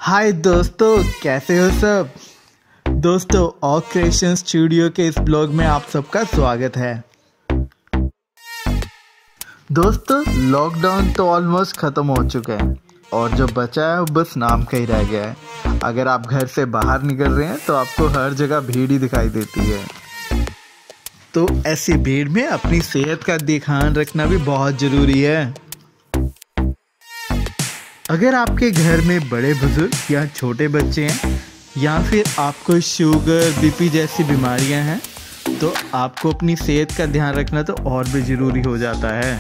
हाय दोस्तों, कैसे हो सब। दोस्तों, ऑक क्रिएशन स्टूडियो के इस ब्लॉग में आप सबका स्वागत है। दोस्तों, लॉकडाउन तो ऑलमोस्ट ख़त्म हो चुका है और जो बचा है वो बस नाम का ही रह गया है। अगर आप घर से बाहर निकल रहे हैं तो आपको हर जगह भीड़ ही दिखाई देती है। तो ऐसी भीड़ में अपनी सेहत का ध्यान रखना भी बहुत ज़रूरी है। अगर आपके घर में बड़े बुजुर्ग या छोटे बच्चे हैं या फिर आपको शुगर बीपी जैसी बीमारियां हैं तो आपको अपनी सेहत का ध्यान रखना तो और भी ज़रूरी हो जाता है।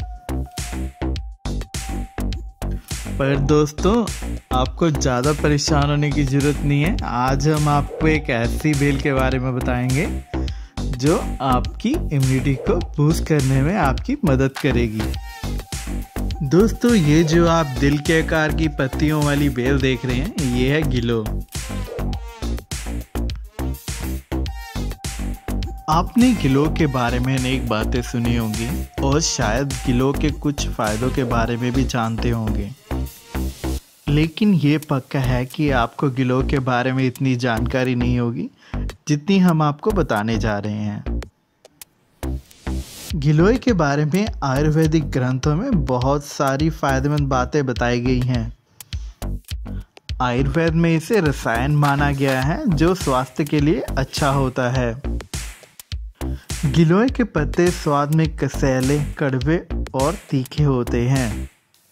पर दोस्तों, आपको ज़्यादा परेशान होने की ज़रूरत नहीं है। आज हम आपको एक ऐसी बेल के बारे में बताएंगे जो आपकी इम्यूनिटी को बूस्ट करने में आपकी मदद करेगी। दोस्तों, ये जो आप दिल के आकार की पत्तियों वाली बेल देख रहे हैं, ये है गिलो। आपने गिलो के बारे में अनेक बातें सुनी होंगी और शायद गिलो के कुछ फायदों के बारे में भी जानते होंगे, लेकिन ये पक्का है कि आपको गिलो के बारे में इतनी जानकारी नहीं होगी जितनी हम आपको बताने जा रहे हैं। गिलोय के बारे में आयुर्वेदिक ग्रंथों में बहुत सारी फायदेमंद बातें बताई गई हैं। आयुर्वेद में इसे रसायन माना गया है जो स्वास्थ्य के लिए अच्छा होता है। गिलोय के पत्ते स्वाद में कसैले, कड़वे और तीखे होते हैं।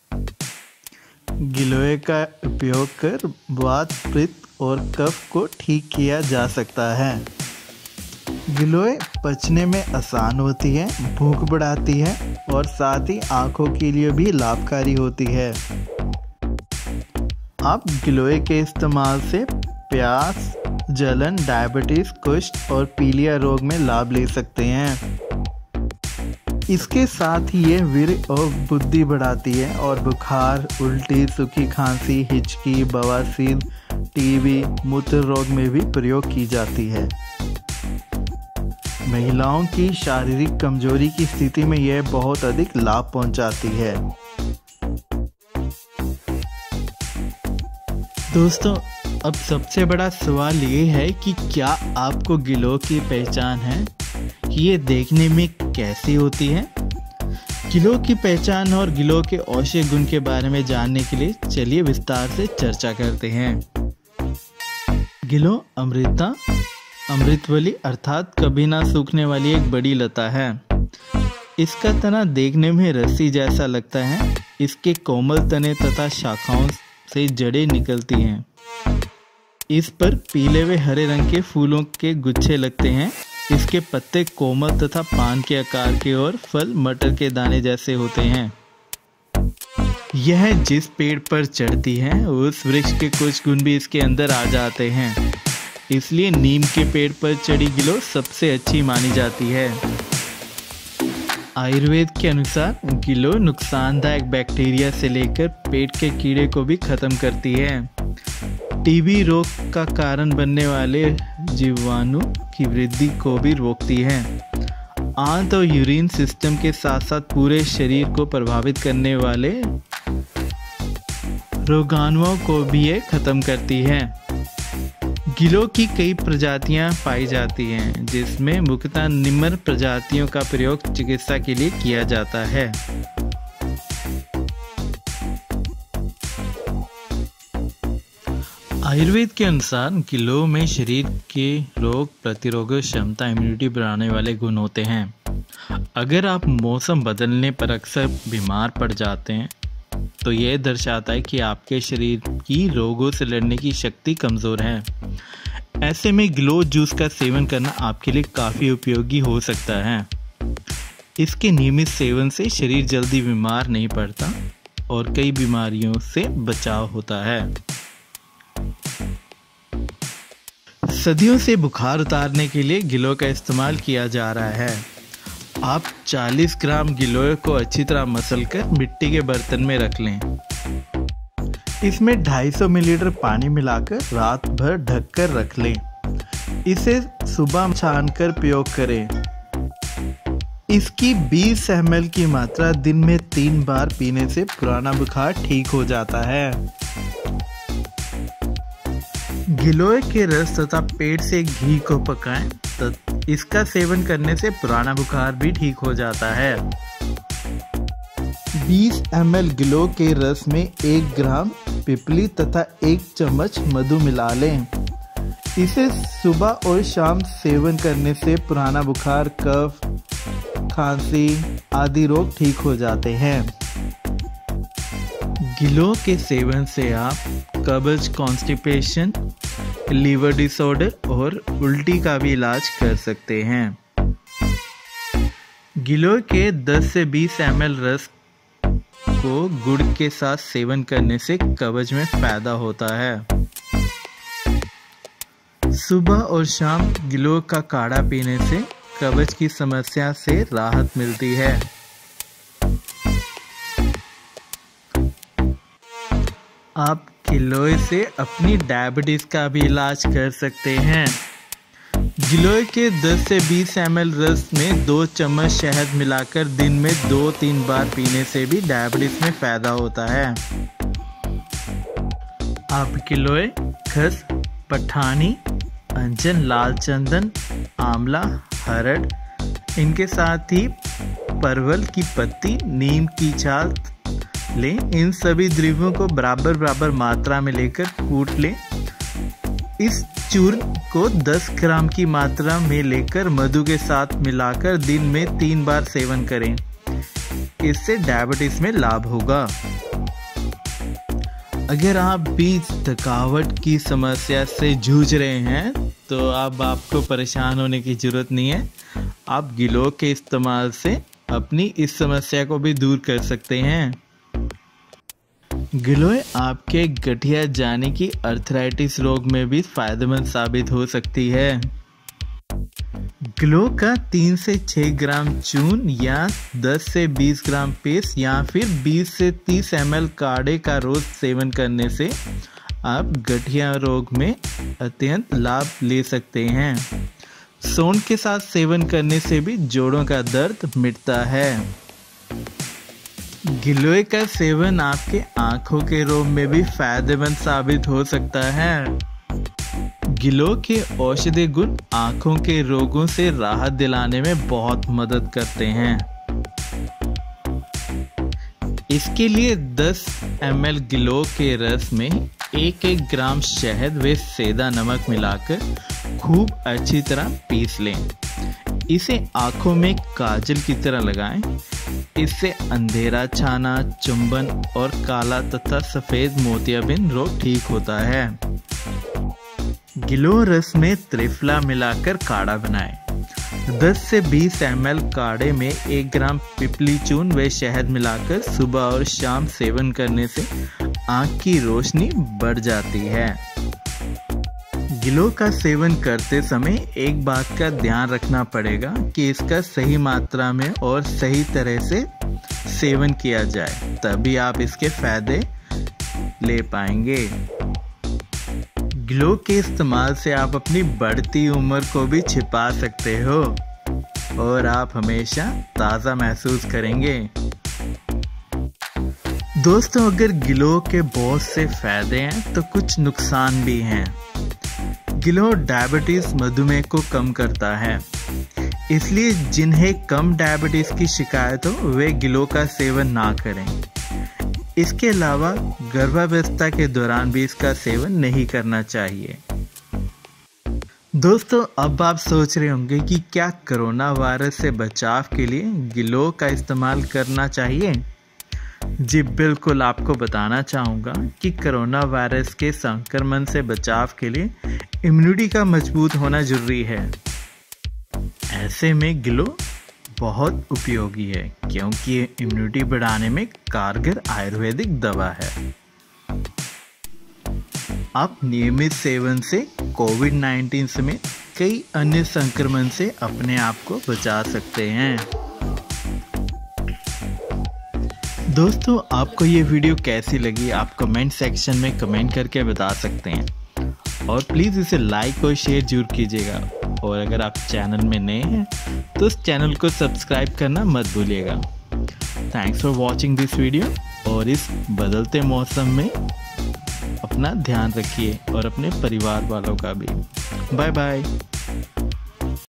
गिलोय का उपयोग कर वात, पित्त और कफ को ठीक किया जा सकता है। गिलोय पचने में आसान होती है, भूख बढ़ाती है और साथ ही आँखों के लिए भी लाभकारी होती है। आप गिलोय के इस्तेमाल से प्यास, जलन, डायबिटीज, कुष्ठ और पीलिया रोग में लाभ ले सकते हैं। इसके साथ ही ये वीर्य और बुद्धि बढ़ाती है और बुखार, उल्टी, सूखी खांसी, हिचकी, बवासीर, टीबी, मूत्र रोग में भी प्रयोग की जाती है। महिलाओं की शारीरिक कमजोरी की स्थिति में यह बहुत अधिक लाभ पहुंचाती है। दोस्तों, अब सबसे बड़ा सवाल ये है कि क्या आपको गिलो की पहचान है कि ये देखने में कैसी होती है। गिलो की पहचान और गिलो के औषधीय गुण के बारे में जानने के लिए चलिए विस्तार से चर्चा करते हैं। गिलो अमृतवली अर्थात कभी ना सूखने वाली एक बड़ी लता है। इसका तना देखने में रस्सी जैसा लगता है। इसके कोमल तने तथा शाखाओं से जड़ें निकलती हैं। इस पर पीले व हरे रंग के फूलों के गुच्छे लगते हैं। इसके पत्ते कोमल तथा पान के आकार के और फल मटर के दाने जैसे होते हैं। यह जिस पेड़ पर चढ़ती है उस वृक्ष के कुछ गुण भी इसके अंदर आ जाते हैं। इसलिए नीम के पेड़ पर चढ़ी गिलो सबसे अच्छी मानी जाती है। आयुर्वेद के अनुसार गिलो नुकसानदायक बैक्टीरिया से लेकर पेट के कीड़े को भी खत्म करती है। टीबी रोग का कारण बनने वाले जीवाणु की वृद्धि को भी रोकती है। आंत और यूरिन सिस्टम के साथ साथ पूरे शरीर को प्रभावित करने वाले रोगाणुओं को भी ये खत्म करती है। गिलो की कई प्रजातियां पाई जाती हैं, जिसमें मुख्यतः निम्न प्रजातियों का प्रयोग चिकित्सा के लिए किया जाता है। आयुर्वेद के अनुसार गिलो में शरीर के रोग प्रतिरोधक क्षमता, इम्यूनिटी बढ़ाने वाले गुण होते हैं। अगर आप मौसम बदलने पर अक्सर बीमार पड़ जाते हैं तो यह दर्शाता है कि आपके शरीर की रोगों से लड़ने की शक्ति कमज़ोर है। ऐसे में गिलो जूस का सेवन करना आपके लिए काफ़ी उपयोगी हो सकता है। इसके नियमित सेवन से शरीर जल्दी बीमार नहीं पड़ता और कई बीमारियों से बचाव होता है। सदियों से बुखार उतारने के लिए गिलो का इस्तेमाल किया जा रहा है। आप 40 ग्राम गिलोय को अच्छी तरह मसलकर मिट्टी के बर्तन में रख लें। इसमें 250 मिलीलीटर पानी मिलाकर रात भर ढककर रख लें। इसे सुबह छानकर प्रयोग करें। इसकी 20 ml की मात्रा दिन में 3 बार पीने से पुराना बुखार ठीक हो जाता है। गिलोय के रस तथा पेट से घी को पकाएं तो इसका सेवन करने से पुराना बुखार भी ठीक हो जाता है। 20 ml गिलोय के रस में 1 ग्राम पिपली तथा 1 चम्मच मधु मिला लें। इसे सुबह और शाम सेवन करने से पुराना बुखार, कफ, खांसी आदि रोग ठीक हो जाते हैं। गिलोय के सेवन से आप कब्ज, कॉन्स्टिपेशन, लीवर डिसऑर्डर और उल्टी का भी इलाज कर सकते हैं। गिलोय के 10 से 20 ml रस को गुड़ के साथ सेवन करने से कब्ज में फायदा होता है। सुबह और शाम गिलोय का काढ़ा पीने से कब्ज की समस्या से राहत मिलती है। आप गिलोय से अपनी डायबिटीज का भी इलाज कर सकते हैं। गिलोय के 10 से 20 ml रस में 2 चम्मच शहद मिलाकर दिन में 2-3 बार पीने से भी डायबिटीज में फायदा होता है। आप गिलोय, खस, पठानी, अंजन, लाल चंदन, आंवला, हरड़, इनके साथ ही परवल की पत्ती, नीम की छाल लें। इन सभी द्रव्यों को बराबर मात्रा में लेकर कूट लें। इस चूर्ण को 10 ग्राम की मात्रा में लेकर मधु के साथ मिलाकर दिन में 3 बार सेवन करें। इससे डायबिटीज में लाभ होगा। अगर आप भी थकावट की समस्या से जूझ रहे हैं तो अब आपको परेशान होने की जरूरत नहीं है। आप गिलोय के इस्तेमाल से अपनी इस समस्या को भी दूर कर सकते हैं। गिलोय आपके गठिया जाने की अर्थराइटिस रोग में भी फायदेमंद साबित हो सकती है। गिलोय का 3 से 6 ग्राम चूर्ण या 10 से 20 ग्राम पेस्ट या फिर 20 से 30 ml काढ़े का रोज सेवन करने से आप गठिया रोग में अत्यंत लाभ ले सकते हैं। सौंठ के साथ सेवन करने से भी जोड़ों का दर्द मिटता है। गिलोय का सेवन आपके आंखों के रोग में भी फायदेमंद साबित हो सकता है। गिलोय के औषधीय गुण आंखों के रोगों से राहत दिलाने में बहुत मदद करते हैं। इसके लिए 10 ml गिलोय के रस में 1-1 ग्राम शहद व सेंधा नमक मिलाकर खूब अच्छी तरह पीस लें। इसे आंखों में काजल की तरह लगाएं। इससे अंधेरा छाना, चुंबन और काला तथा सफेद मोतियाबिंद रोग ठीक होता है। गिलोय रस में त्रिफला मिलाकर काढ़ा बनाएं। 10 से 20 ml काढ़े में 1 ग्राम पिपली चूर्ण व शहद मिलाकर सुबह और शाम सेवन करने से आंख की रोशनी बढ़ जाती है। गिलोय का सेवन करते समय एक बात का ध्यान रखना पड़ेगा कि इसका सही मात्रा में और सही तरह से सेवन किया जाए, तभी आप इसके फायदे ले पाएंगे। गिलोय के इस्तेमाल से आप अपनी बढ़ती उम्र को भी छिपा सकते हो और आप हमेशा ताज़ा महसूस करेंगे। दोस्तों, अगर गिलोय के बहुत से फायदे हैं तो कुछ नुकसान भी हैं। गिलोय डायबिटीज, मधुमेह को कम करता है, इसलिए जिन्हें कम डायबिटीज की शिकायत हो वे गिलोय का सेवन ना करें। इसके अलावा गर्भावस्था के दौरान भी इसका सेवन नहीं करना चाहिए। दोस्तों, अब आप सोच रहे होंगे कि क्या कोरोना वायरस से बचाव के लिए गिलोय का इस्तेमाल करना चाहिए? जी बिल्कुल, आपको बताना चाहूँगा कि कोरोना वायरस के संक्रमण से बचाव के लिए इम्यूनिटी का मजबूत होना जरूरी है। ऐसे में गिलोय बहुत उपयोगी है क्योंकि ये इम्यूनिटी बढ़ाने में कारगर आयुर्वेदिक दवा है। आप नियमित सेवन से कोविड-19 समेत कई अन्य संक्रमण से अपने आप को बचा सकते हैं। दोस्तों, आपको ये वीडियो कैसी लगी आप कमेंट सेक्शन में कमेंट करके बता सकते हैं और प्लीज़ इसे लाइक और शेयर जरूर कीजिएगा। और अगर आप चैनल में नए हैं तो इस चैनल को सब्सक्राइब करना मत भूलिएगा। Thanks for watching this video और इस बदलते मौसम में अपना ध्यान रखिए और अपने परिवार वालों का भी। Bye bye.